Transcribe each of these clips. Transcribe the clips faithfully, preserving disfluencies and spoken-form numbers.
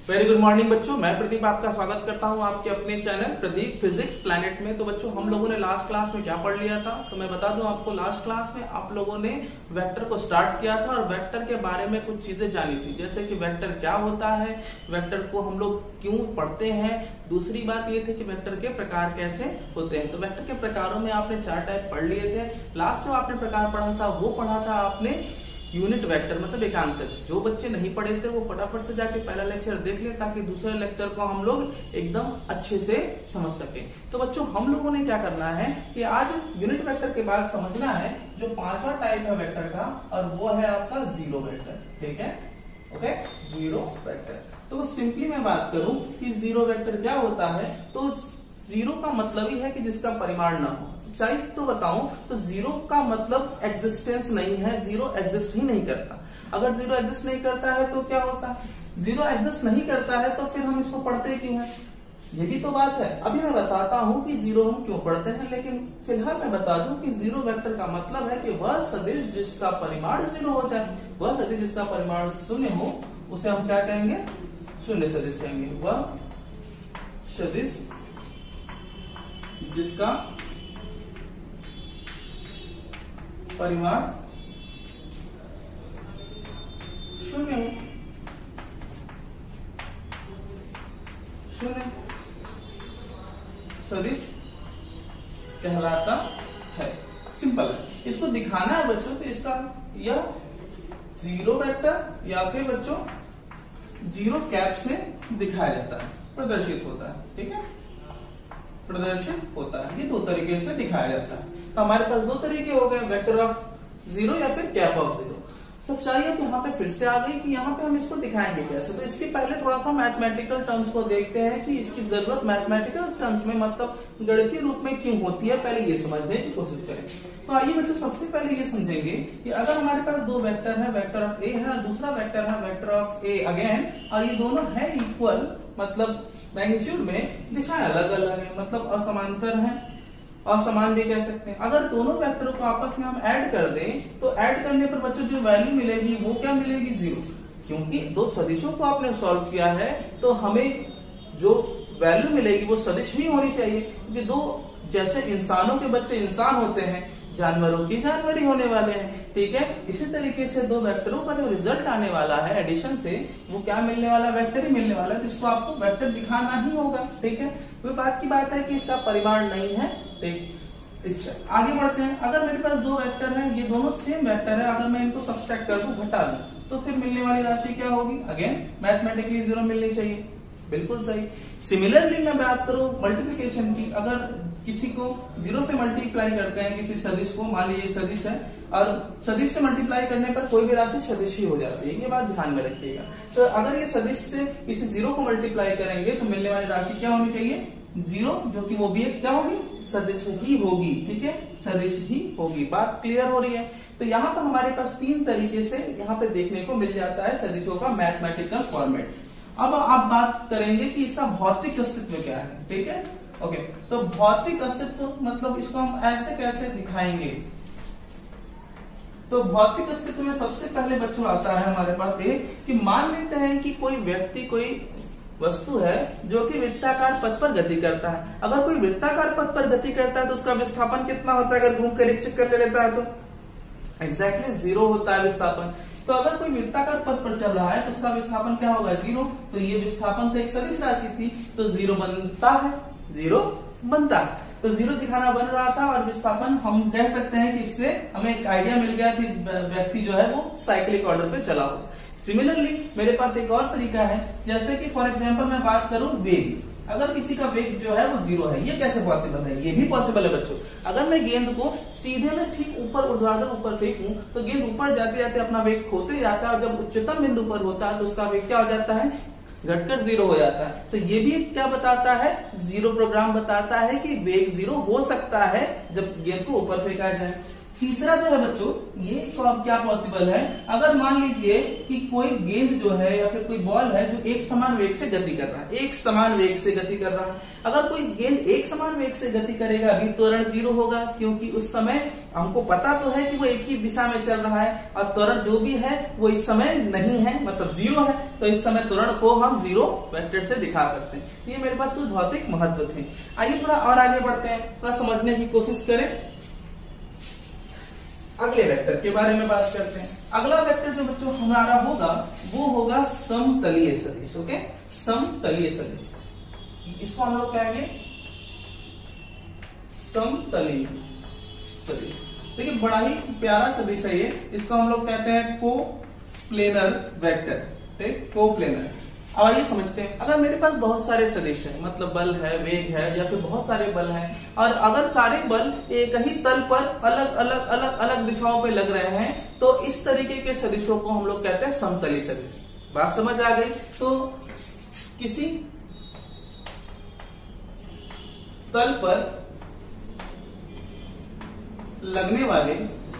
Very good morning बच्चों, मैं प्रदीप आपका स्वागत करता हूं आपके अपने चैनल प्रदीप फिजिक्स प्लैनेट में। तो बच्चों हम लोगों ने लास्ट क्लास में क्या पढ़ लिया था, तो मैं बता दूं आपको। लास्ट क्लास में आप लोगों ने वेक्टर को स्टार्ट किया था और वेक्टर के बारे में कुछ चीजें जानी थी, जैसे कि वेक्टर क्या होता है, वेक्टर को हम लोग क्यों पढ़ते हैं। दूसरी बात ये थी कि वेक्टर के प्रकार कैसे होते हैं। तो वेक्टर के प्रकारों में आपने चार टाइप पढ़ लिए थे। लास्ट जो आपने प्रकार पढ़ा था वो पढ़ा था आपने यूनिट वेक्टर, मतलब एकांक सदिश। जो बच्चे नहीं पढ़े थे वो फटाफट से जाके पहला लेक्चर देख लें ताकि दूसरे लेक्चर को हम लोग एकदम अच्छे से समझ सके। तो बच्चों हम लोगों ने क्या करना है कि आज यूनिट वेक्टर के बाद समझना है जो पांचवा टाइप है वेक्टर का, और वो है आपका जीरो वेक्टर। ठीक है, ओके, जीरो वेक्टर। तो सिंपली मैं बात करूं कि जीरो वेक्टर क्या होता है, तो जीरो का मतलब ही है कि जिसका परिमाण ना हो। सच्चाई तो बताऊं तो जीरो का मतलब एग्जिस्टेंस नहीं है, जीरो एग्जिस्ट ही नहीं करता। अगर जीरो एग्जिस्ट नहीं करता है तो क्या होता है, जीरो एग्जिस्ट नहीं करता है तो फिर हम इसको पढ़ते क्यों हैं, ये भी तो बात है। अभी मैं बताता हूं कि जीरो हम क्यों पढ़ते हैं, लेकिन फिलहाल मैं बता दूं कि जीरो वेक्टर का मतलब है कि वह सदिश जिसका परिमाण जीरो हो जाए, वह सदिश जिसका परिमाण शून्य हो, उसे हम क्या कहेंगे, शून्य सदिश कहेंगे। वह सदिश जिसका परिमाण शून्य शून्य सदिश कहलाता है। सिंपल है, इसको दिखाना है बच्चों। तो इसका यह जीरो वेक्टर या फिर बच्चों जीरो कैप से दिखाया जाता है, प्रदर्शित होता है। ठीक है, प्रदर्शित होता है, ये दो तरीके से दिखाया जाता है। तो हमारे पास दो तरीके हो गए, वेक्टर ऑफ जीरो या फिर कैप ऑफ जीरो। सच्चाई है यहाँ पे फिर से आ गई कि यहाँ पे हम इसको दिखाएंगे कैसे। तो इसके पहले थोड़ा सा मैथमेटिकल टर्म्स को देखते हैं कि इसकी जरूरत मैथमेटिकल टर्म्स में, मतलब गणितीय रूप में क्यों होती है, पहले ये समझने की कोशिश करें। तो आइए बच्चों सबसे पहले ये समझेंगे कि अगर हमारे पास दो वेक्टर है, वेक्टर ऑफ ए है और दूसरा वेक्टर है वेक्टर ऑफ ए अगेन, और ये दोनों है इक्वल, मतलब मैग्नीट्यूड में, दिशाएं अलग अलग है, मतलब असमांतर है, असमान भी कह सकते हैं। अगर दोनों वेक्टरों को आपस में हम ऐड कर दें तो ऐड करने पर बच्चों जो वैल्यू मिलेगी वो क्या मिलेगी, जीरो। क्योंकि दो सदिशों को आपने सॉल्व किया है तो हमें जो वैल्यू मिलेगी वो सदिश ही होनी चाहिए, क्योंकि दो जैसे इंसानों के बच्चे इंसान होते हैं, जानवरों की जानवर ही होने वाले हैं। ठीक है, इसी तरीके से दो वेक्टरों का जो रिजल्ट आने वाला है एडिशन से, वो क्या मिलने वाला, वेक्टर ही मिलने वाला है, जिसको आपको वेक्टर दिखाना ही होगा। ठीक है, वो बात की बात है कि इसका परिमाण नहीं है। ठीक, अच्छा आगे बढ़ते हैं। अगर मेरे पास दो वेक्टर हैं, ये दोनों सेम वेक्टर है, अगर मैं इनको सब्सट्रैक्ट कर दूं, घटा दूं, तो फिर मिलने वाली राशि क्या होगी, अगेन मैथमेटिकली जीरो मिलनी चाहिए। बिल्कुल सही। सिमिलरली मैं बात करूं मल्टीप्लिकेशन की, अगर किसी को जीरो से मल्टीप्लाई करते हैं किसी सदिश को, मान लीजिए सदिश है, और सदिश से मल्टीप्लाई करने पर कोई भी राशि सदिश ही हो जाती है, ये बात ध्यान में रखिएगा। तो अगर ये सदिश से किसी जीरो को मल्टीप्लाई करेंगे तो मिलने वाली राशि क्या होनी चाहिए, जीरो, जो कि वो भी एक क्या होगी, सदिश ही होगी। ठीक है, सदिश ही होगी। बात क्लियर हो रही है। तो यहाँ पर हमारे पास तीन तरीके से यहाँ पे देखने को मिल जाता है सदिशों का मैथमेटिकल फॉर्मेट। अब आप बात करेंगे कि इसका भौतिक अस्तित्व क्या है। ठीक है, ओके। तो भौतिक अस्तित्व मतलब इसको हम ऐसे कैसे दिखाएंगे, तो भौतिक अस्तित्व में सबसे पहले बच्चों आता है हमारे पास एक कि मान लेते हैं कि कोई व्यक्ति, कोई वस्तु है जो कि वृत्ताकार पथ पर गति करता है। अगर कोई वृत्ताकार पथ पर गति करता है तो उसका विस्थापन कितना होता है, अगर घूम कर एक चक्कर ले लेता है तो एग्जैक्टली जीरो होता है विस्थापन। तो अगर कोई वृत्ताकार पथ पर चल रहा है तो उसका विस्थापन क्या होगा, जीरो। तो ये विस्थापन तो एक सदिश राशि थी, तो जीरो बनता है, जीरो बनता है। तो जीरो दिखाना बन रहा था, और विस्थापन हम कह सकते हैं कि इससे हमें एक आइडिया मिल गया कि व्यक्ति जो है वो साइक्लिक ऑर्डर पे चला हो। सिमिलरली मेरे पास एक और तरीका है, जैसे कि फॉर एग्जाम्पल मैं बात करूं वेग। अगर किसी का वेग जो है वो जीरो है, ये कैसे पॉसिबल है, ये भी पॉसिबल है बच्चों। अगर मैं गेंद को सीधे में ठीक ऊपर ऊर्ध्वाधर ऊपर फेंकूं तो गेंद ऊपर जाते जाते अपना वेग खोते जाता है, और जब उच्चतम बिंदु पर होता है तो उसका वेग क्या हो जाता है, घटकर जीरो हो जाता है। तो ये भी क्या बताता है, जीरो प्रोग्राम बताता है कि वेग जीरो हो सकता है जब गेंद को ऊपर फेंका जाए। तीसरा जो है बच्चों, ये तो अब क्या पॉसिबल है, अगर मान लीजिए कि कोई गेंद जो है या फिर कोई बॉल है जो एक समान वेग से गति कर रहा है, एक समान वेग से गति कर रहा है। अगर कोई गेंद एक समान वेग से गति करेगा अभी त्वरण जीरो होगा, क्योंकि उस समय हमको पता तो है कि वो एक ही दिशा में चल रहा है और त्वरण जो भी है वो इस समय नहीं है, मतलब जीरो है, तो इस समय त्वरण को हम जीरो वेक्टर से दिखा सकते हैं। ये मेरे पास कुछ भौतिक महत्व थे। आइए थोड़ा और आगे बढ़ते हैं, थोड़ा समझने की कोशिश करें। अगले वेक्टर के बारे में बात करते हैं। अगला वेक्टर जो बच्चों हमारा होगा वो होगा समतलीय सदिश। ओके, समतलीय सदिश, इसको हम लोग कहेंगे समतलीय सदिश। देखिए बड़ा ही प्यारा सदिश है ये, इसको हम लोग कहते हैं को प्लेनर वेक्टर। ठीक, को प्लेनर। अब आइए समझते हैं, अगर मेरे पास बहुत सारे सदिश है, मतलब बल है, वेग है, या फिर बहुत सारे बल हैं, और अगर सारे बल एक ही तल पर अलग अलग अलग अलग दिशाओं पे लग रहे हैं, तो इस तरीके के सदिशों को हम लोग कहते हैं समतलीय सदिश। बात समझ आ गई? तो किसी तल पर लगने वाले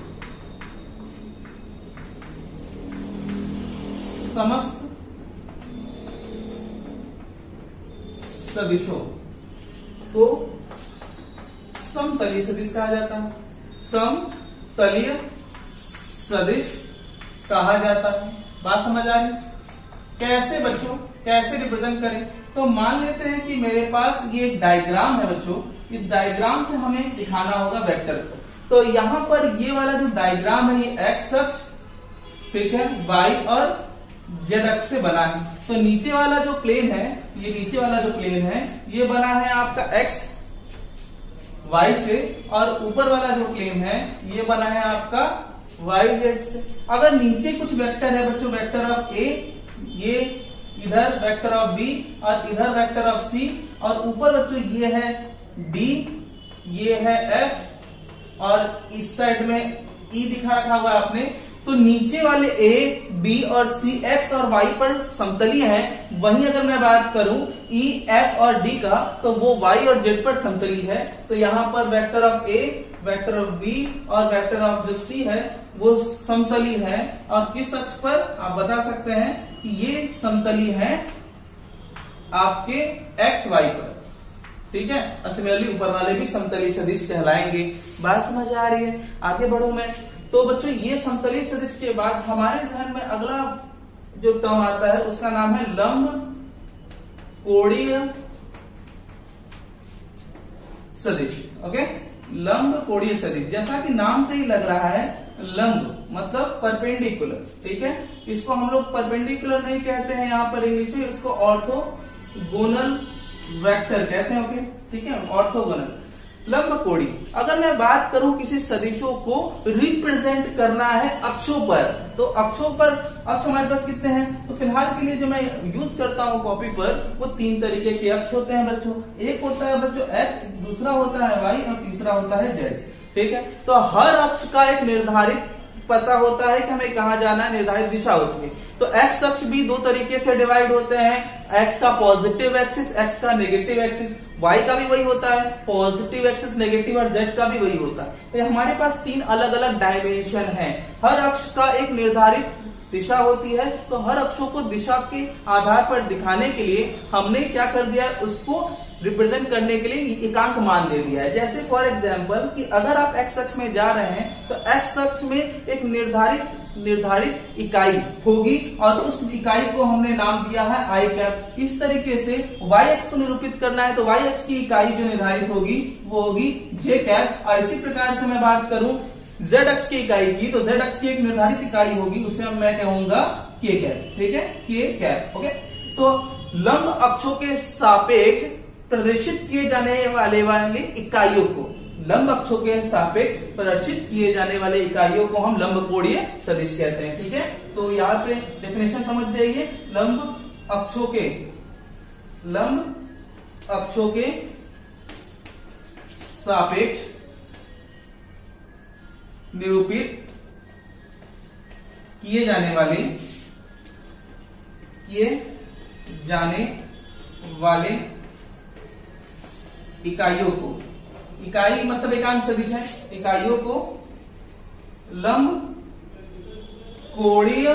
समस्त सदिशों को समतलीय सदिश कहा जाता है। समतलीय सदिश कहा जाता है। बात समझ आ रही? कैसे बच्चों, कैसे रिप्रेजेंट करें? तो मान लेते हैं कि मेरे पास ये एक डायग्राम है बच्चों, इस डायग्राम से हमें दिखाना होगा वेक्टर को। तो यहां पर ये वाला जो डायग्राम है ये एक्स अक्ष, ठीक है, वाई और जेड अक्ष से बना है। तो नीचे वाला जो प्लेन है, ये नीचे वाला जो प्लेन है ये बना है आपका एक्स वाई से, और ऊपर वाला जो प्लेन है ये बना है आपका वाई जेड से। अगर नीचे कुछ वेक्टर है बच्चों, वेक्टर ऑफ ए, ये इधर वेक्टर ऑफ बी और इधर वेक्टर ऑफ सी, और ऊपर बच्चों ये है डी, ये है एफ, और इस साइड में ई दिखा रखा हुआ है आपने। तो नीचे वाले ए, बी और सी एक्स और वाई पर समतलीय हैं। वहीं अगर मैं बात करूं ई, एफ और डी का, तो वो वाई और जेड पर समतलीय है। तो यहां पर vector of A, vector of B और वेक्टर ऑफ जो सी है वो समतलीय है। और किस अक्ष पर आप बता सकते हैं कि ये समतलीय है आपके एक्स वाई पर, ठीक है। और सिमिलरली ऊपर वाले भी समतलीय सदिश कहलाएंगे। बात समझ आ रही है? आगे बढ़ू मैं। तो बच्चों ये समतलीय सदिश के बाद हमारे ध्यान में अगला जो टर्म आता है उसका नाम है लंब कोणीय सदिश। ओके, लंब कोणीय सदिश, जैसा कि नाम से ही लग रहा है, लंब मतलब परपेंडिकुलर, ठीक है। इसको हम लोग परपेंडिकुलर नहीं कहते हैं यहाँ पर इंग्लिश में, इसको ऑर्थोगोनल वेक्टर कहते हैं। ओके, ठीक है, ऑर्थोगोनल लंब कोणीय। अगर मैं बात करूं किसी सदिशों को रिप्रेजेंट करना है अक्षों पर, तो अक्षों पर अक्ष हमारे पास कितने हैं? तो फिलहाल के लिए जो मैं यूज करता हूं कॉपी पर, वो तीन तरीके के अक्ष होते हैं बच्चों। एक होता है बच्चों एक्स, दूसरा होता है वाई और तीसरा होता है जेड, ठीक है। तो हर अक्ष का एक निर्धारित पता होता है कि हमें कहाँ जाना है, निर्धारित दिशा होती है। तो एक्स अक्ष भी दो तरीके से डिवाइड होते हैं, एक्स का पॉजिटिव एक्सिस, एक्स का नेगेटिव एक्सिस। वाई का भी वही होता है, पॉजिटिव एक्सिस, नेगेटिव, और जेड का भी वही होता है। तो हमारे पास तीन अलग अलग डायमेंशन हैं। हर अक्ष का एक निर्धारित दिशा होती है, तो हर अक्षों को दिशा के आधार पर दिखाने के लिए हमने क्या कर दिया है, उसको रिप्रेजेंट करने के लिए एकांक मान दे दिया है। जैसे फॉर एग्जाम्पल कि अगर आप एक्स अक्ष में जा रहे हैं तो एक्स अक्ष में एक निर्धारित निर्धारित इकाई होगी और उस इकाई को हमने नाम दिया है आई कैप। इस तरीके से वाई अक्ष को निरूपित करना है तो वाई अक्ष की इकाई जो निर्धारित होगी वो होगी जे कैप। और इसी प्रकार से मैं बात करूं जेड अक्ष की इकाई की, तो जेड अक्ष की एक निर्धारित इकाई होगी, उसे मैं कहूंगा के कैप, ठीक है, के कैप। ओके, तो लंब अक्षों के सापेक्ष प्रदर्शित किए जाने वाले वाले इकाइयों को, लंब अक्षों के सापेक्ष प्रदर्शित किए जाने वाले इकाइयों को हम लंब कोणीय सदिश कहते हैं, ठीक है। तो यहाँ पे डेफिनेशन समझ जाइए, लंब अक्षों के लंब अक्षों के सापेक्ष निरूपित किए जाने वाले किए जाने वाले इकाइयों को, इकाई मतलब एकांक सदिश है, इकाइयों को लंब कोणीय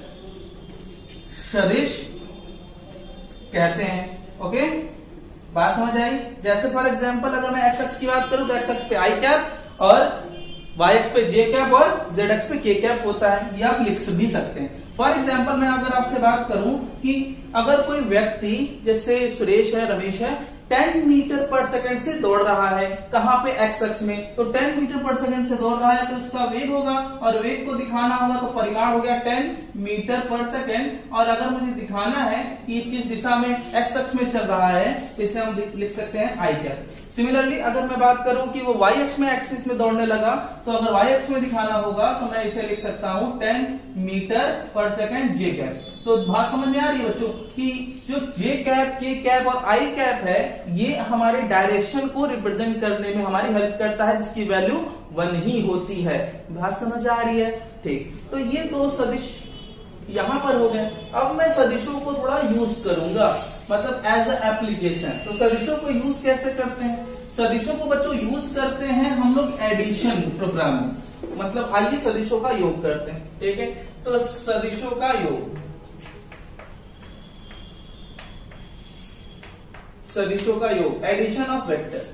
सदिश कहते हैं। ओके, बात समझ आई? जैसे फॉर एग्जांपल अगर मैं एक्स अक्ष की बात करूं तो एक्स अक्ष पे आई कैप और वाई अक्ष पे जे कैप और जेड अक्ष पे के कैप होता है, ये आप लिख भी सकते हैं। फॉर एग्जाम्पल मैं अगर आपसे बात करूं कि अगर कोई व्यक्ति जैसे सुरेश है, रमेश है, टेन मीटर पर सेकंड से दौड़ रहा है, कहां पे एक्स अक्ष में, तो टेन मीटर पर सेकंड से दौड़ रहा है तो इसका वेग होगा और वेग को दिखाना होगा तो परिमाण हो गया टेन मीटर पर सेकंड। और अगर मुझे दिखाना है कि किस दिशा में एक्स अक्ष में चल रहा है तो इसे हम लिख सकते हैं आई कैप। सिमिलरली अगर मैं बात करूं कि वो वाई अक्ष में एक्सिस में दौड़ने लगा तो अगर वाई अक्ष में दिखाना होगा तो मैं इसे लिख सकता हूं ten metre per second J cap. तो बात समझ में आ रही है बच्चों कि जो जे कैप, के कैप और आई कैप है ये हमारे डायरेक्शन को रिप्रेजेंट करने में हमारी हेल्प करता है, जिसकी वैल्यू वन ही होती है। बात समझ आ रही है? ठीक, तो ये दो सदिश यहां पर हो गए। अब मैं सदिशों को थोड़ा यूज करूंगा, मतलब एज अ एप्लीकेशन। तो सदिशों को यूज कैसे करते हैं? सदिशों को बच्चों यूज करते हैं हम लोग एडिशन प्रोग्राम में, मतलब आइए सदिशों का योग करते हैं। ठीक है, तो सदिशों का योग, सदिशों का योग, addition of vector,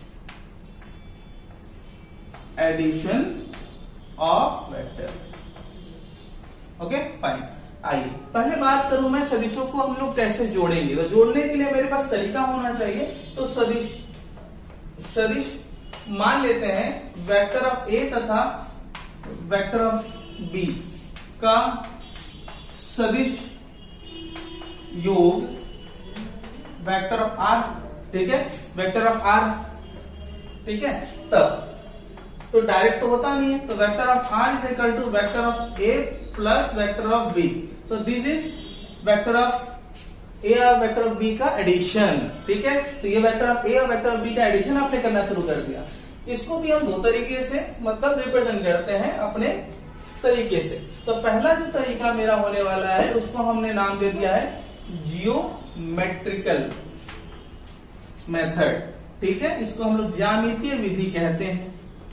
addition of vector. Okay fine. आइए पहले बात करूं मैं सदिशों को हम लोग कैसे जोड़ेंगे। तो जोड़ने के लिए मेरे पास तरीका होना चाहिए। तो सदिश सदिश मान लेते हैं वेक्टर ऑफ ए तथा वेक्टर ऑफ बी का सदिश योग वेक्टर ऑफ आर। ठीक है, वेक्टर ऑफ आर। ठीक है, तब तो डायरेक्ट तो होता नहीं है, तो vector of R is equal to vector of A plus vector of B. तो this is vector of A और वेक्टर ऑफ बी का एडिशन। ठीक है, तो ये वेक्टर ऑफ ए और वेक्टर ऑफ बी का एडिशन आपने करना शुरू कर दिया। इसको भी हम दो तरीके से मतलब रिप्रेजेंट करते हैं अपने तरीके से। तो पहला जो तरीका मेरा होने वाला है उसको हमने नाम दे दिया है जियोमेट्रिकल मेथड। ठीक है, इसको हम लोग ज्यामितीय विधि कहते हैं,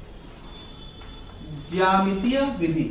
ज्यामितीय विधि।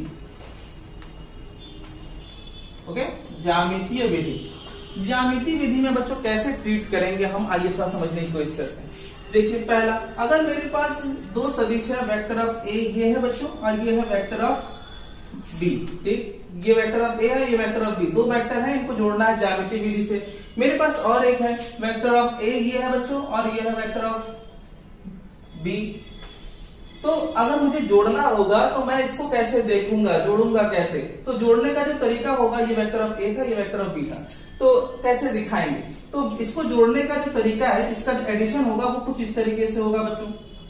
ओके, ज्यामितीय विधि। ज्यामितीय विधि में बच्चों कैसे ट्रीट करेंगे हम, आइए थोड़ा समझने की कोशिश करते हैं। देखिए पहला, अगर मेरे पास दो सदिश है, वेक्टर ऑफ ए ये है बच्चों और ये है वेक्टर ऑफ बी। ठीक, ये वेक्टर ऑफ ए है, ये वेक्टर ऑफ बी, दो वेक्टर है, इनको जोड़ना है ज्यामितीय विधि से। मेरे पास और एक है वेक्टर ऑफ ए ये है बच्चों और ये है वेक्टर ऑफ बी। तो अगर मुझे जोड़ना होगा तो मैं इसको कैसे देखूंगा, जोड़ूंगा कैसे? तो जोड़ने का जो तरीका होगा, ये वेक्टर ऑफ ए था, ये वेक्टर ऑफ बी था, तो कैसे दिखाएंगे? तो इसको जोड़ने का जो तरीका है, इसका जो एडिशन होगा वो कुछ इस तरीके से होगा बच्चों।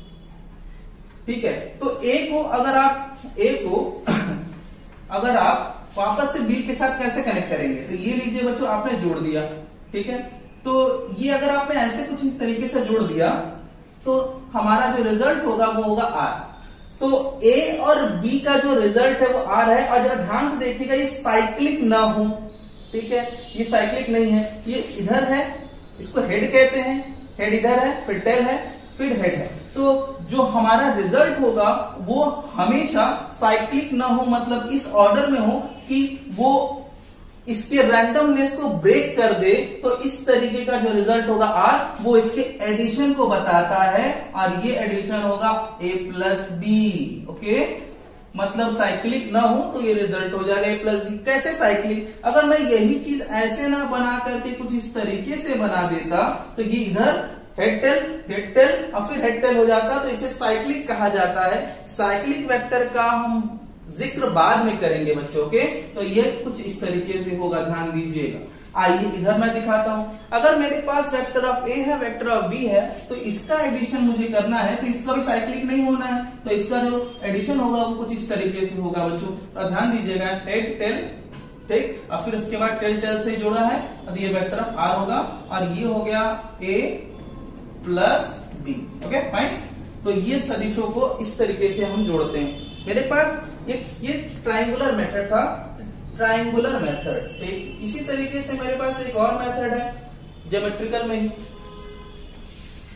ठीक है, तो ए को अगर आप ए को अगर आप वापस से बी के साथ कैसे कनेक्ट करेंगे? तो ये लीजिए बच्चों, आपने जोड़ दिया। ठीक है, तो ये अगर आपने ऐसे कुछ तरीके से जोड़ दिया तो हमारा जो रिजल्ट होगा वो होगा आर। तो ए और बी का जो रिजल्ट है वो आर है। और जरा ध्यान से देखिएगा, ये साइक्लिक ना हो। ठीक है, ये साइक्लिक नहीं है, ये इधर है, इसको हेड कहते हैं, हेड इधर है, फिर टेल है, फिर हेड है। तो जो हमारा रिजल्ट होगा वो हमेशा साइक्लिक ना हो, मतलब इस ऑर्डर में हो कि वो इसके रैंडमनेस को ब्रेक कर दे। तो इस तरीके का जो रिजल्ट होगा आर, वो इसके एडिशन को बताता है और ये एडिशन होगा ए प्लस बी। ओके, मतलब साइक्लिक ना हो तो ये रिजल्ट हो जाएगा ए प्लस बी। कैसे साइक्लिक? अगर मैं यही चीज ऐसे ना बना करके कुछ इस तरीके से बना देता तो ये इधर हेड टेल हेड टेल और फिर हेड टेल हो जाता, तो इसे साइक्लिक कहा जाता है। साइक्लिक वेक्टर का हम जिक्र बाद में करेंगे बच्चों के। तो ये कुछ इस तरीके से होगा, ध्यान दीजिएगा। आइए इधर मैं दिखाता हूं। अगर मेरे पास वेक्टर ऑफ ए है, वेक्टर ऑफ बी है, तो इसका एडिशन मुझे करना है, तो इसका भी साइक्लिक नहीं होना है, तो इसका जो एडिशन होगा वो कुछ इस तरीके से होगा बच्चों। और ध्यान दीजिएगा, हेड टेल, ठीक, और फिर उसके बाद टेल टेल से जोड़ा है और ये वेक्टर ऑफ आर होगा और ये हो गया A plus B. Okay fine. तो ये सदिशों को इस तरीके से हम जोड़ते हैं। मेरे पास ये ये ट्राइंगुलर मेथड था, ट्राइंगुलर मेथड। ठीक, इसी तरीके से मेरे पास एक और मेथड है ज्योमेट्रिकल में ही,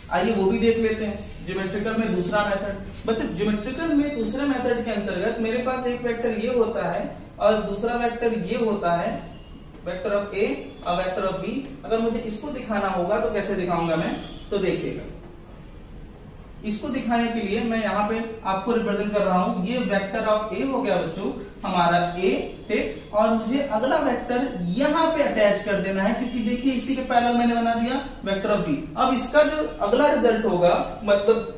आइए वो भी देख लेते हैं। ज्योमेट्रिकल में दूसरा मेथड। बच्चों ज्योमेट्रिकल में दूसरे मेथड के अंतर्गत मेरे पास एक वेक्टर ये होता है और दूसरा वेक्टर ये होता है, वेक्टर ऑफ ए और वेक्टर ऑफ बी। अगर मुझे इसको दिखाना होगा तो कैसे दिखाऊंगा मैं, तो देखिएगा। इसको दिखाने के लिए मैं यहाँ पे आपको रिप्रेजेंट कर रहा हूं, ये वेक्टर ऑफ ए हो गया बच्चों हमारा ए, ठीक। और मुझे अगला वेक्टर यहाँ पे अटैच कर देना है, क्योंकि देखिए इसी के पैरेलल मैंने बना दिया वेक्टर ऑफ बी। अब इसका जो अगला रिजल्ट होगा, मतलब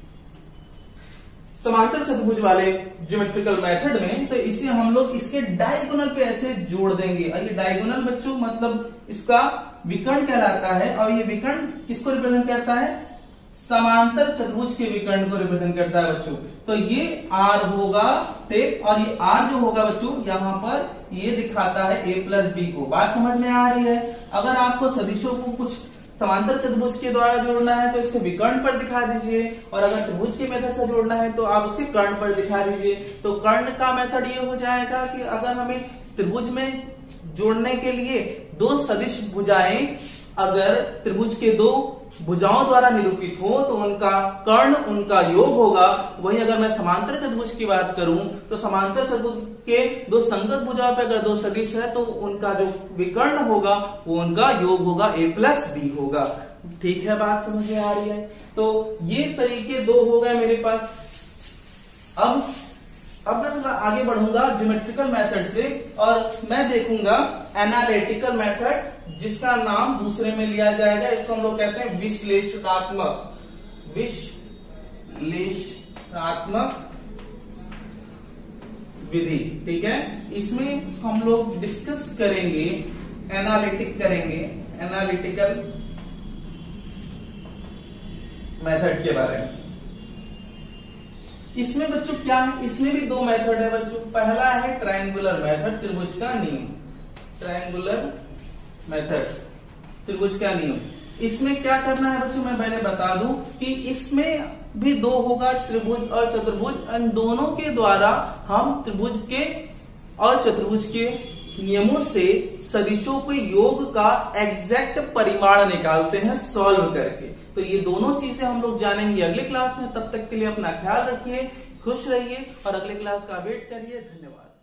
समांतर चतुर्भुज वाले ज्योमेट्रिकल मेथड में, तो इसे हम लोग इसके डायगोनल पे ऐसे जोड़ देंगे। और ये डायगोनल बच्चों मतलब इसका विकर्ण कहलाता है, और ये विकर्ण किसको रिप्रेजेंट करता है, समांतर चतुर्भुज के विकर्ण को रिप्रेजेंट करता है बच्चों। तो ये आर होगा, ठीक। और ये आर जो होगा बच्चों यहाँ पर ये दिखाता है ए प्लस बी को। बात समझ में आ रही है। अगर आपको सदिशों को कुछ समांतर चतुर्भुज के द्वारा जोड़ना है तो इसके विकर्ण पर दिखा दीजिए, और अगर त्रिभुज के मेथड से जोड़ना है तो आप उसके कर्ण पर दिखा दीजिए। तो कर्ण का मेथड ये हो जाएगा कि अगर हमें त्रिभुज में जोड़ने के लिए दो सदिश भुजाएं अगर त्रिभुज के दो भुजाओं द्वारा निरूपित हो तो उनका कर्ण उनका योग होगा। वही अगर मैं समांतर चतुर्भुज की बात करूं तो समांतर चतुर्भुज के दो संगत भुजाओं पर अगर दो सदिश है तो उनका जो विकर्ण होगा वो उनका योग होगा, ए प्लस बी होगा। ठीक है, बात समझ में आ रही है। तो ये तरीके दो हो गए मेरे पास। अब अब मैं थोड़ा आगे बढ़ूंगा ज्योमेट्रिकल मेथड से, और मैं देखूंगा एनालिटिकल मेथड, जिसका नाम दूसरे में लिया जाएगा। इसको हम लोग कहते हैं विश्लेषणात्मक विश्लेषणात्मक विधि। ठीक है, इसमें हम लोग डिस्कस करेंगे, एनालिटिक करेंगे, एनालिटिकल मेथड के बारे में। इसमें बच्चों क्या है, इसमें भी दो मेथड है बच्चों। पहला है ट्रायंगुलर मेथड, त्रिभुज का नियम। ट्रायंगुलर मेथड, त्रिभुज का नियम। इसमें क्या करना है बच्चों, मैं पहले बता दूं कि इसमें भी दो होगा, त्रिभुज और चतुर्भुज। इन दोनों के द्वारा हम त्रिभुज के और चतुर्भुज के नियमों से सदिशों के योग का एग्जैक्ट परिमाण निकालते हैं सॉल्व करके। तो ये दोनों चीजें हम लोग जानेंगे अगले क्लास में। तब तक के लिए अपना ख्याल रखिए, खुश रहिए और अगले क्लास का वेट करिए। धन्यवाद।